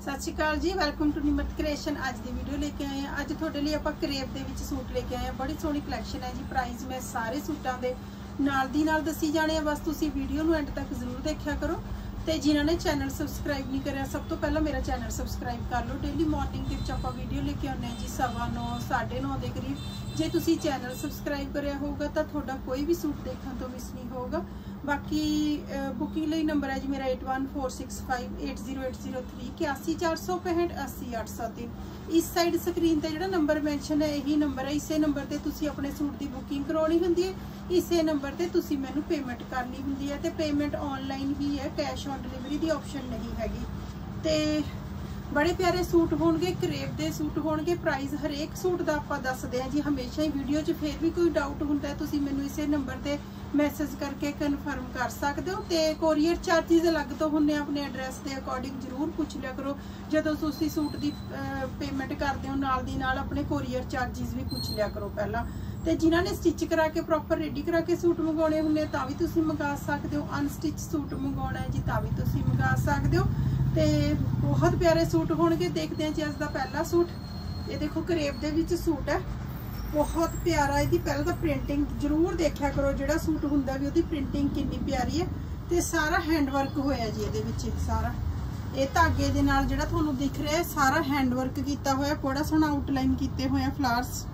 सत श्री अकाल जी, वेलकम टू निमरत क्रिएशन। अज की वीडियो लेके आए हैं। अज थोड़े लिए आप करेब के सूट लेके आए हैं। बड़ी सोहनी कलैक्शन है जी। प्राइस मैं सारे सूटों के नाल दी नाल दसी जाने हैं, बस तुसी वीडियो नूं एंड तक जरूर देखा करो। तो जिन्होंने चैनल सबसक्राइब नहीं कराया, सब तो पहला मेरा चैनल सबसक्राइब कर लो। डेली मॉर्निंग के आप वीडियो लेके आने जी 9:15 9:30 के करीब। जे तुसी चैनल सबसक्राइब कराया होगा तो थोड़ा कोई भी सूट देखने तो मिस नहीं होगा। बाकी बुकिंग लिए नंबर है जी मेरा 8146580803 814658 80803। इस साइड स्क्रीन पर जो नंबर मैंशन है यही नंबर है। इसे नंबर पर तुसी अपने सूट की बुकिंग करवानी होंगी है। इसे नंबर पर तुसी मैनू पेमेंट करनी होंगी है। तो पेमेंट ऑनलाइन ही है, कैश ऑन डिलीवरी की ऑप्शन नहीं हैगी। तो बड़े प्यारे सूट होंगे, करेब के सूट होंगे। प्राइस हरेक सूट का आप दसते हैं जी हमेशा ही वीडियो च। फिर भी कोई डाउट होंगे है तुसी मैनू इसे नंबर पर मैसेज करके कन्फर्म कर सकते हो। तो कोरीयर चार्जिज अलग तो होंगे, अपने एड्रैस के अकॉर्डिंग जरूर पूछ लिया करो। जो तुसी सूट की पेमेंट करते हो नाल दी नाल अपने कोरीयर चार्जिज भी पूछ लिया करो पहला। तो जिन्होंने स्टिच करा के प्रॉपर रेडी करा के सूट मंगवाने होंगे तो भी तुसी मंगा सकते हो। अनस्टिच सूट मंगवाना है जी तो भी तुसी मंगा सकते हो। तो बहुत प्यारे सूट होंगे। देखते हैं जी अज का पहला सूट। ये देखो करेब के विच सूट है, बहुत प्यारा। इसकी पहले तो प्रिंटिंग जरूर देखा करो, जो सूट होंगे भी उसकी प्रिंटिंग कितनी प्यारी है। तो सारा हैंडवर्क होया जी ये सारा। ये धागे दे नाल जिहड़ा तुहानूं दिख रहा है सारा हैंडवर्क किया होया, बड़ा सोहना आउटलाइन किए हुए फ्लावर्स,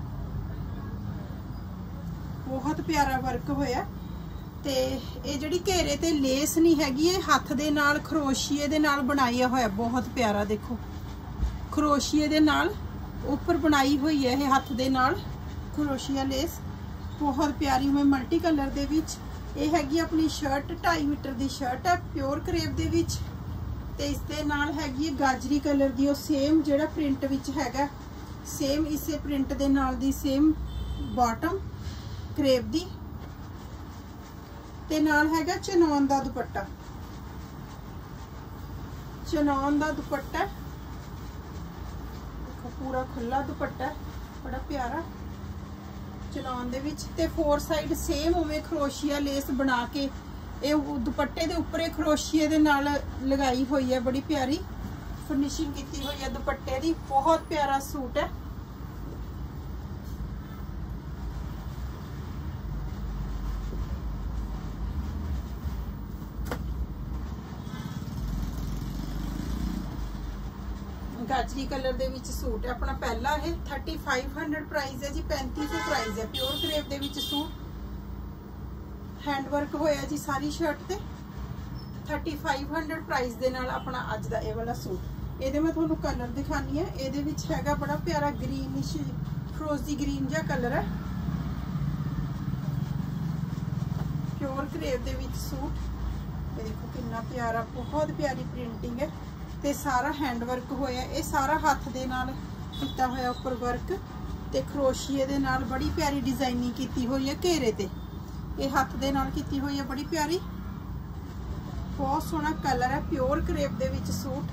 बहुत प्यारा वर्क होया। तो ये जिहड़ी घेरे ते लेस नहीं हैगी, ये हत्थ दे नाल खरोशिए दे नाल बनाया होया, बहुत प्यारा। देखो खरोशिए दे नाल ऊपर बनाई हुई है ये हत्थ दे नाल खरोशिया लेस, बहुत प्यारी हुई मल्टी कलर दे विच। ये हैगी अपनी शर्ट 2.5 मीटर की शर्ट है प्योर करेब दे विच। ते इस दे नाल हैगी है गाजरी कलर दी, सेम जिहड़ा प्रिंट विच हैगा सेम इसे प्रिंट दे नाल दी सेम बॉटम करेब दी। ते नाल हैगा चनौन दा दुपट्टा, चनौन दा दुपट्टा देखो पूरा खुला दुपट्टा, बड़ा प्यारा चनौन दे विच। ते 4 साइड सेम उवें खरोशिया लेस बना के ये दुपट्टे दे उपर खरोशिए दे नाल लगाई हुई है, बड़ी प्यारी फिनिशिंग की हुई है दुपट्टे दी। बहुत प्यारा सूट है। गाजरी कलर दे विच सूट है अपना पहला है। 3500 प्राइस है जी, 3500 प्राइस है। प्योर करेब दे विच सूट हैंडवर्क होया जी सारी शर्ट ते। 3500 प्राइस दे नाल अपना अज दा ये वाला सूट। ये मैं तुहानूं कलर दिखानी है। ये विच हैगा बड़ा प्यारा ग्रीनिश फिरोजी ग्रीन जिहा कलर है। प्योर करेब दे विच सूट। ये देखो कितना प्यारा, बहुत प्यारी प्रिंटिंग है। ते सारा हैंडवर्क होया, ये सारा हत्थ दे नाल कीता होया उपर वर्क ते खरोशिए दे नाल बड़ी प्यारी डिजाइनिंग की हुई है घेरे ते। ये हत्थ दे नाल कीती हुई है बड़ी प्यारी, बहुत सोहना कलर है। प्योर करेब दे विच सूट।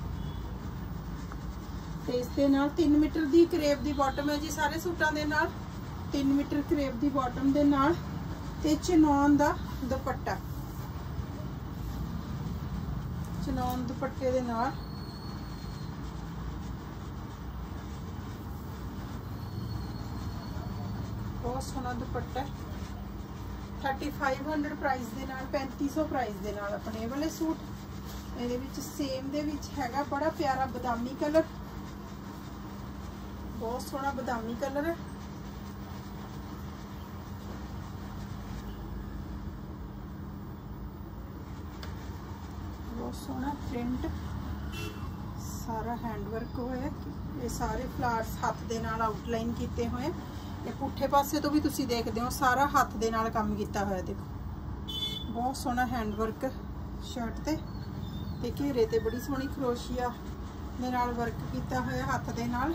ते इस दे नाल 3 मीटर दी करेब दी बॉटम है जी सारे सूटां दे नाल। 3 मीटर करेब दी बॉटम दे नाल ते चनौन दा दुपट्टा, चनौन दुपट्टे दे नाल बहुत सोहना दुपट्टा। 3500 प्राइस दे नाल 3500 प्राइस दे नाल अपने वाले सूट। ये सेम दे विच हैगा बड़ा प्यारा बदामी कलर, बहुत सोहना बदामी कलर है। बहुत सोहना प्रिंट, सारा हैंडवर्क होया। ये सारे फ्लावर्स हाथ दे नाल आउटलाइन किए हुए। ये पुठे पासे तो भी तुसी देखते हो सारा हाथ दे नाल काम किया होया। देखो बहुत सोहना हैंडवर्क शर्ट ते घेरे ते बड़ी सोहनी खरोशिया दे नाल वर्क किया होया हाथ दे नाल।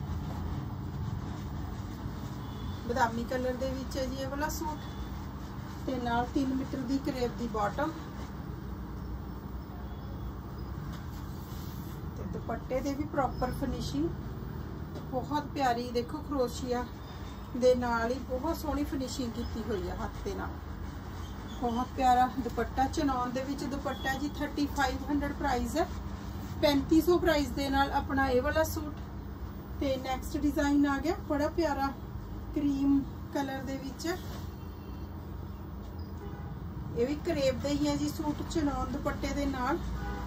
बदामी कलर दे विच है जी ये वाला सूट। ते नाल 3 मीटर दी करेब दी बॉटम। दुपट्टे दे भी प्रॉपर फिनिशिंग, बहुत प्यारी। देखो खरोशिया दे नाल ही बहुत सोहनी फिनिशिंग की हुई है हाथ दे नाल। बहुत प्यारा दुपट्टा चनौन दे विच दुपट्टा जी 3500 प्राइस है। 3500 प्राइस दे नाल अपना ये वाला सूट। ते नैक्सट डिजाइन आ गया बड़ा प्यारा क्रीम कलर दे विच, ये भी करेब दे ही है जी सूट, चनौन दुपट्टे दे नाल,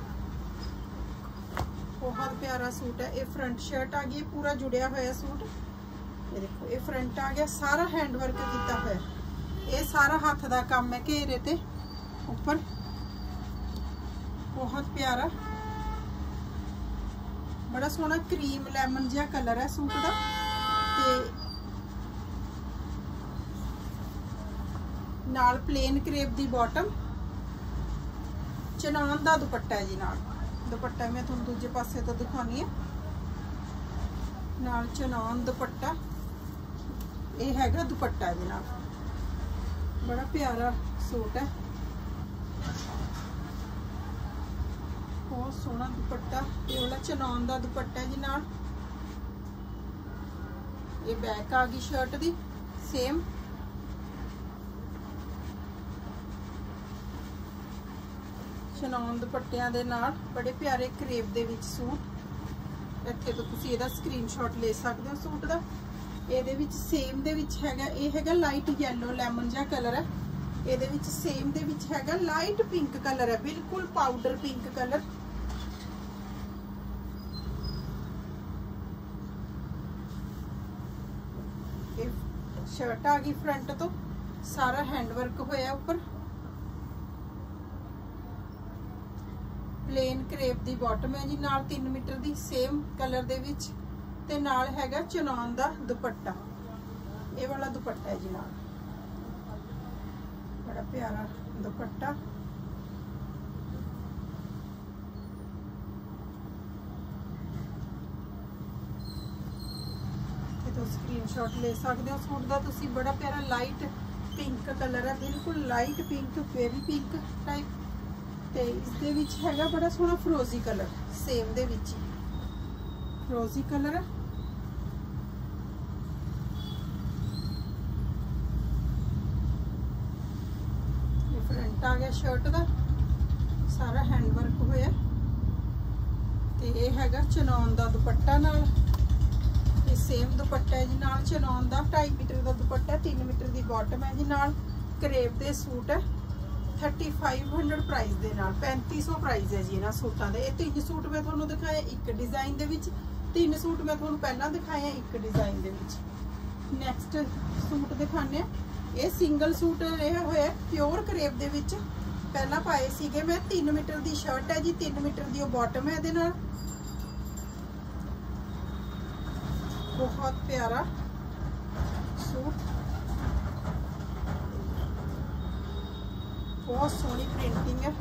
बहुत प्यारा सूट है। ये फ्रंट शर्ट आ गई, पूरा जुड़िया होया सूट, ये देखो ये फ्रंट आ गया, सारा हैंड वर्क किया हुआ, ये सारा हाथ दा काम है घेरे ते ऊपर, बहुत प्यारा बड़ा सोहना क्रीम लेमन जिहा कलर है सूट का। ते नाल प्लेन क्रेप दी बॉटम, चनौन दा दुपट्टा है जी, नाल दुपट्टा मैं तुहानूं दूजे पासे तो दिखानी है, नाल चनौन दुपट्टा, ये हैगा दुपट्टा जी नाल, बड़ा प्यारा सूट है, बहुत सोहना दुपट्टा, ये वाला चनौन दा दुपट्टा है जी नाल, ये बैक आ गई शर्ट दी सेम, चनौन दुपट्टियां दे नाल बड़े प्यारे करेब दे विच सूट। इत्थे तो तुसीं इहदा स्क्रीनशॉट ले सकदे हो सूट दा। ਇਹਦੇ ਵਿੱਚ ਸੇਮ ਦੇ ਵਿੱਚ ਹੈਗਾ, ਇਹ ਹੈਗਾ ਲਾਈਟ ਯੈਲੋ ਲੈਮਨ ਜਿਹਾ ਕਲਰ ਹੈ, ਇਹਦੇ ਵਿੱਚ ਸੇਮ ਦੇ ਵਿੱਚ ਹੈਗਾ ਲਾਈਟ ਪਿੰਕ ਕਲਰ ਹੈ, ਬਿਲਕੁਲ ਪਾਊਡਰ ਪਿੰਕ ਕਲਰ, ਇਹ ਸ਼ਰਟ ਆ ਗਈ ਫਰੰਟ ਤੋਂ, ਸਾਰਾ हैंड वर्क ਹੋਇਆ ਉੱਪਰ, प्लेन क्रेप दी बॉटम है जी, नाल 3 मीटर दी सेम कलर दे विच, ते नाल हैगा चनौन दा दुपट्टा, ये वाला दुपट्टा है जी नाल, बड़ा प्यारा दुपट्टा, तो स्क्रीनशॉट ले सकते हो सूट दा तुसी। बड़ा प्यारा लाइट पिंक कलर है, बिल्कुल light pink, baby pink type, ते इस दे विच हैगा बड़ा सोहना फिरोजी कलर, सेम दे विच फिरोजी कलर है, ये फ्रंट आ गया शर्ट दा, सारा हैंड वर्क होया, ते ये हैगा चनौन दा दुपट्टा नाल, ये सेम दुपट्टा है जी नाल चनौन दा, 2.5 मीटर दा दुपट्टा, 3 मीटर दी बॉटम है जी नाल, करेब दे सूट है, 3500 प्राइस दे नाल, 3500 प्राइस है जी इन्हां सूटां दे। ये 3 सूट मैं तुहानूं दिखाया एक डिजाइन दे विच, 3 सूट मैं तुहानूं पहलां दिखाया एक डिजाइन दे विच। नैक्सट सूट दिखाने, ये सिंगल सूट रहा होया प्योर करेब दे विच, पहलां पाए सीगे मैं, 3 मीटर दी शर्ट है जी, 3 मीटर दी बॉटम है इहदे नाल, बहुत प्यारा सूट, बहुत सोहनी प्रिंटिंग है,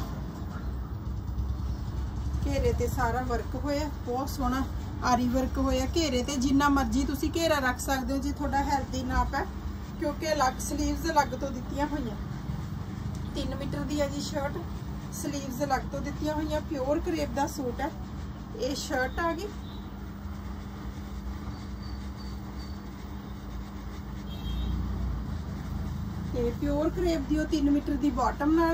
घेरे ते सारा वर्क होया, बहुत सोहना आरी वर्क होया घेरे ते, जिन्ना मर्जी तुसी घेरा रख सकते हो जी, थोड़ा हेल्दी नाप है, क्योंकि अलग स्लीव्स अलग तो दित्तियां होईयां, 3 मीटर दी है जी शर्ट, स्लीव्स अलग तो दित्तियां होईयां, प्योर करेब दा सूट है, ये शर्ट आ गई, प्योर करेब दी 3 मीटर दी बॉटम नाल,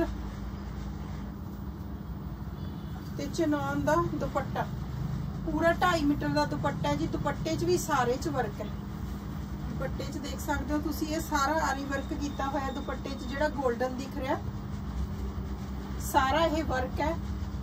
ते चनौन दा दुपट्टा, पूरा 2.5 मीटर दा दुपट्टा है जी, दुपट्टे च भी सारे च वर्क है, दुपट्टे च देख सकते हो तुसी, ये सारा आरी वर्क किया होया दुपट्टे च, जिहड़ा गोल्डन दिख रहा सारा ये वर्क है,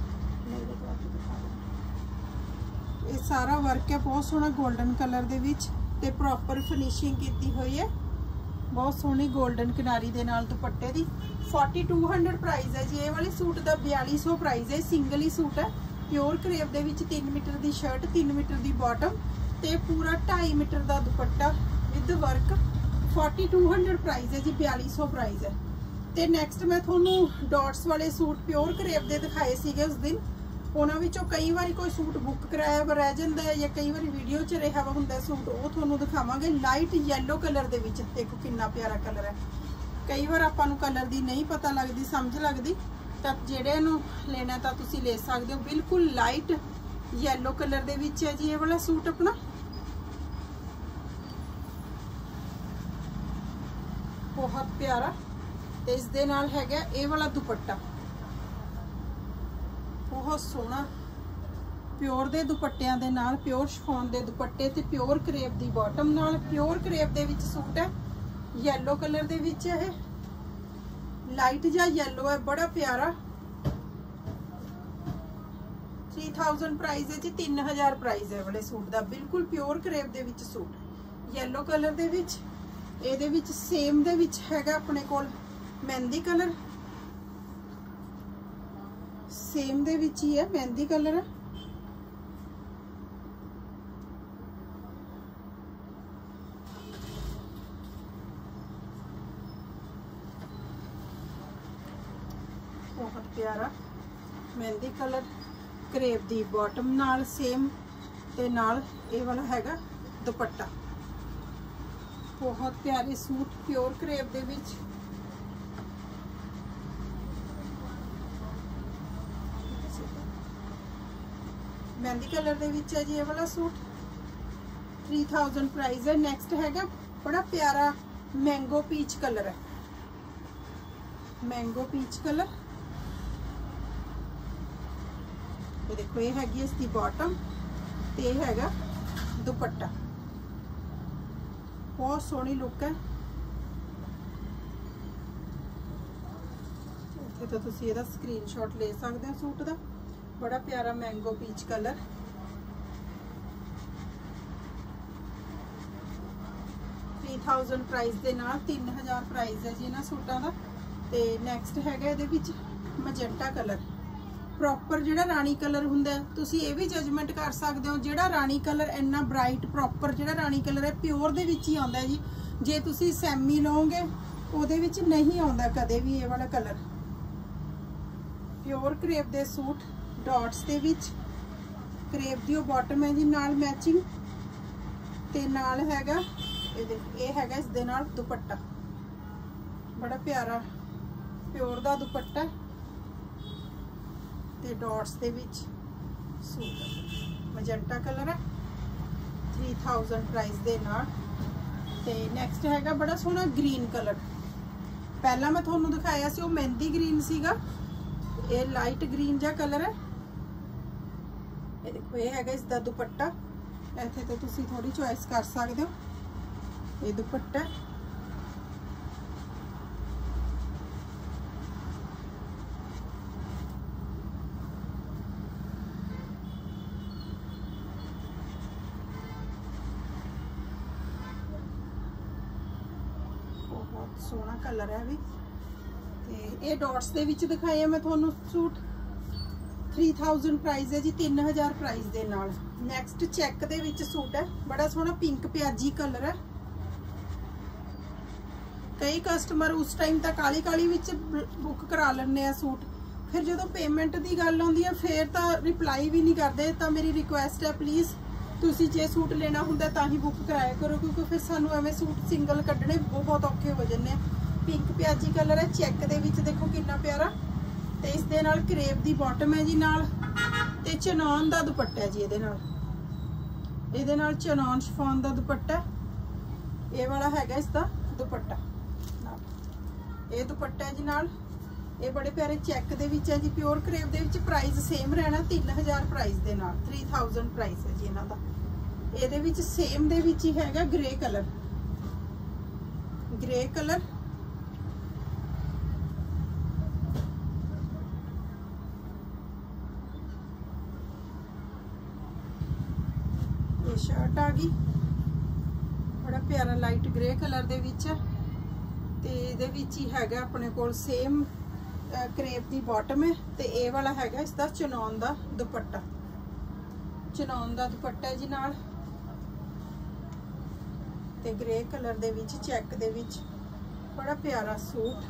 ये सारा वर्क है, बहुत सोहना गोल्डन कलर दे विच, ते प्रॉपर फिनिशिंग की हुई है, बहुत सोहनी गोल्डन किनारी दे नाल दुपट्टे दी। 4200 प्राइस है जी, ये वाले सूट दा 4200 प्राइस है, सिंगल ही सूट है, प्योर करेब दे विच, 3 मीटर दी शर्ट, 3 मीटर दी बॉटम, ते पूरा 2.5 मीटर दा दुपट्टा विद वर्क, 4200 प्राइस है जी, 4200 प्राइस है। ते नैक्सट मैं तुहानूं डॉट्स वाले सूट प्योर करेब दे दिखाए सीगे उस दिन, उन्हां विचों कई बार कोई सूट बुक कराया वा रह जांदा है, या कई बार वीडियो च रहा हुंदा सूट, वो तुहानूं दिखावांगे। लाइट येलो कलर दे विच, देखो कितना प्यारा कलर है, कई बार आपां नूं कलर दी नहीं पता लगदी, समझ लगदी, तां जिहड़े नूं लेना तां तुसीं ले सकदे हो। बिल्कुल लाइट येलो कलर दे विच है जी ये वाला सूट अपना, बहुत प्यारा, ते इस दे नाल हैगा ये वाला दुपट्टा, बहुत सोहना प्योर दे दुपट्टियां दे नाल, प्योर शिफॉन दे दुपट्टे ते प्योर क्रेप दी बॉटम नाल। प्योर क्रेप दे विच सूट है, येलो कलर दे विच है, लाइट जा येलो है, बड़ा प्यारा। 3000 प्राइस है जी, 3000 प्राइस है वाले सूट दा। बिल्कुल प्योर क्रेप दे विच सूट है, येलो कलर दे विच। ਇਹਦੇ ਵਿੱਚ सेम ਦੇ ਵਿੱਚ ਹੈਗਾ ਆਪਣੇ ਕੋਲ ਮਹਿੰਦੀ ਕਲਰ, सेम ਦੇ ਵਿੱਚ ਹੀ ਹੈ, ਮਹਿੰਦੀ ਕਲਰ ਹੈ। बहुत प्यारा मेहंदी कलर, क्रेप दी बॉटम नाल सेम ते नाल ये वाला हैगा दुपट्टा। बहुत प्यारे सूट प्योर क्रेप दे विच। मेहंदी कलर दे विच है जी ये वाला सूट। 3000 प्राइस है। नेक्स्ट हैगा बड़ा प्यारा मैंगो पीच कलर है, मैंगो पीच कलर। ये देखो ये हैगी इसकी बॉटम ते हैगा दुपट्टा, बहुत सोहनी लुक है। इत्थे तो तुसीं इहदा स्क्रीनशॉट ले सकते हो सूट दा। बड़ा प्यारा मैंगो पीच कलर। $3000 प्राइस दे नाल 3000 प्राइस है जी इन्हां सूटां दा। ते नैक्सट हैगा इहदे विच मजेंटा कलर, प्रॉपर जिहड़ा रानी कलर हुंदा है, तुसीं ये भी जजमेंट कर सकते हो। जिहड़ा रानी कलर इन्ना ब्राइट प्रॉपर जिहड़ा रानी कलर है प्योर दे विच ही आउंदा है जी। जे तुसीं सैमी लओगे उहदे विच नहीं आउंदा कदे भी ये वाला कलर। प्योर क्रेप दे सूट डॉट्स दे विच, क्रेप दी बॉटम है जी नाल मैचिंग, ते नाल हैगा ये हैगा इस दे नाल दुपट्टा। बड़ा प्यारा प्योर दा दुपट्टा ते डॉट्स दे विच सूट मजेंटा कलर है। 3000 प्राइस दे नाल। ते नैक्सट हैगा बड़ा सोहना ग्रीन कलर। पहला मैं थोनू दिखाया सी वो मेहंदी ग्रीन सीगा, ये लाइट ग्रीन जा कलर है। ये देखो ये हैगा इसदा दुपट्टा। इत्थे ते तुसीं थोड़ी चॉइस कर सकते हो। ये दुपट्टा बहुत सोहना कलर है भी। ते ये डॉट्स दे विच दिखाया मैं थोनू सूट। 3000 प्राइस है जी, 3000 प्राइस दे नाल। नैक्सट चेक दे विच सूट है, बड़ा सोहना पिंक प्याजी कलर है। कई कस्टमर उस टाइम तक काली काली विच बुक करा लैंदे आ सूट, फिर जो पेमेंट की गल आउंदी है फिर तो रिप्लाई भी नहीं करते। तो मेरी रिक्वेस्ट है प्लीज़ तुसी जे सूट लेना हुंदा तां ही बुक कराया करो, क्योंकि फिर सानू एवें सूट सिंगल कड्ढने बहुत औखे हो जाने। पिंक प्याजी कलर है, चेक दे विच देखो कितना प्यारा। ते इस दे नाल क्रेप दी बॉटम है जी नाल, ते चनौन दा दुपट्टा है जी इहदे नाल चनौन शिफॉन दा दुपट्टा। ये वाला हैगा इसदा दुपट्टा, ये दुपट्टा है जी नाल। ये बड़े प्यारे चेक दे विच है जी, प्योर क्रेप दे विच। प्राइस सेम रहना 3000 प्राइस दे नाल। 3000 प्राइस है जी इन्हां दा। ਇਹਦੇ ਵਿੱਚ ਸੇਮ ਦੇ ਵਿੱਚ ਹੀ ਹੈਗਾ ਗ੍ਰੇ ਕਲਰ, ਗ੍ਰੇ ਕਲਰ। ਇਹ ਸ਼ਰਟ ਆ ਗਈ, ਬੜਾ ਪਿਆਰਾ ਲਾਈਟ ਗ੍ਰੇ ਕਲਰ ਦੇ ਵਿੱਚ ਤੇ ਇਹਦੇ ਵਿੱਚ ਹੀ ਹੈਗਾ ਆਪਣੇ ਕੋਲ ਸੇਮ ਕ੍ਰੇਪ ਦੀ ਬਾਟਮ ਹੈ ਤੇ ਇਹ ਵਾਲਾ ਹੈਗਾ ਇਸ ਦਾ ਚਨੌਨ ਦਾ ਦੁਪੱਟਾ। ਚਨੌਨ ਦਾ ਦੁਪੱਟਾ ਹੈ ਜੀ ਨਾਲ ਤੇ ਗ੍ਰੇ ਕਲਰ ਦੇ ਵਿੱਚ ਚੈੱਕ ਦੇ ਵਿੱਚ ਬੜਾ ਪਿਆਰਾ ਸੂਟ,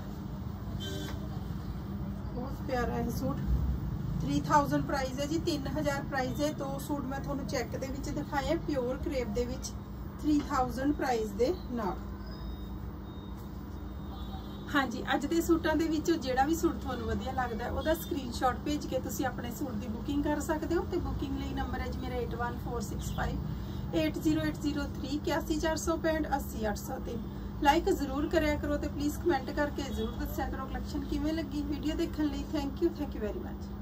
ਬਹੁਤ ਪਿਆਰਾ ਹੈ सूट। 3000 प्राइस है जी, 3000 प्राइस है। तो सूट मैं थोनू चेक दे विच दिखाया प्योर क्रेप दे विच 3000 प्राइस दे नाल। हाँ जी, अज दे सूटां दे विचों जिहड़ा भी सूट तुहानू वधिया लगदा है ओहदा स्क्रीनशॉट भेज के तुसीं अपने सूट दी बुकिंग कर सकदे हो। ते बुकिंग लई नंबर है जी मेरा 8146580803 814658 80803। लाइक जरूर करिया करो ते प्लीज़ कमेंट करके जरूर दस्सिया करो कलैक्शन किवें लगी। वीडियो देखने लई थैंक यू वेरी मच।